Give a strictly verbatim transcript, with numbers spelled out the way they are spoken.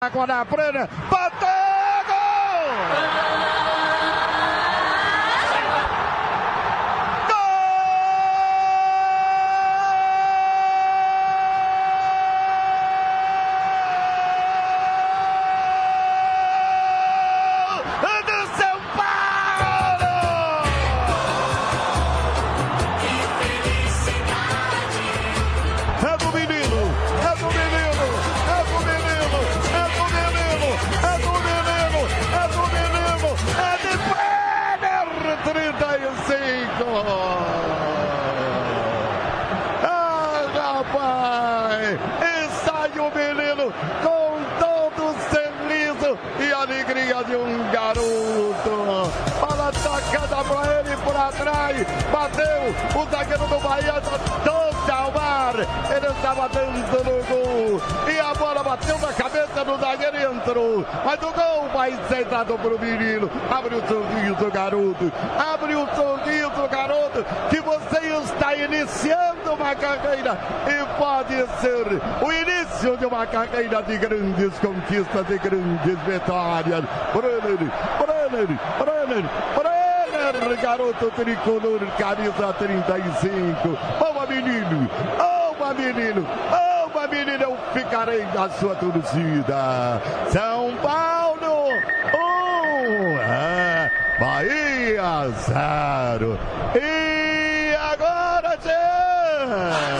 Agora a Brenner, bateu, gol! trinta e cinco. Ah, rapaz! E sai o menino com todo sorriso e alegria de um garoto. Bola tocada pra ele por atrás. Bateu o zagueiro do Bahia, doce ao mar. Ele estava dentro do gol. E a bola bateu na cabeça do zagueiro e entrou. Mas o gol vai ser dado pro menino. Abre o sorriso, garoto. Abre o sorriso, garoto, que você está iniciando uma carreira e pode ser o início de uma carreira de grandes conquistas, de grandes vitórias. Brenner, Brenner, Brenner, Brenner, garoto tricolor, camisa trinta e cinco. Boa, menino! Boa, menino! Boa, menino! Eu ficarei na sua torcida. São Paulo, um, é, Bahia, zero. E agora, gente!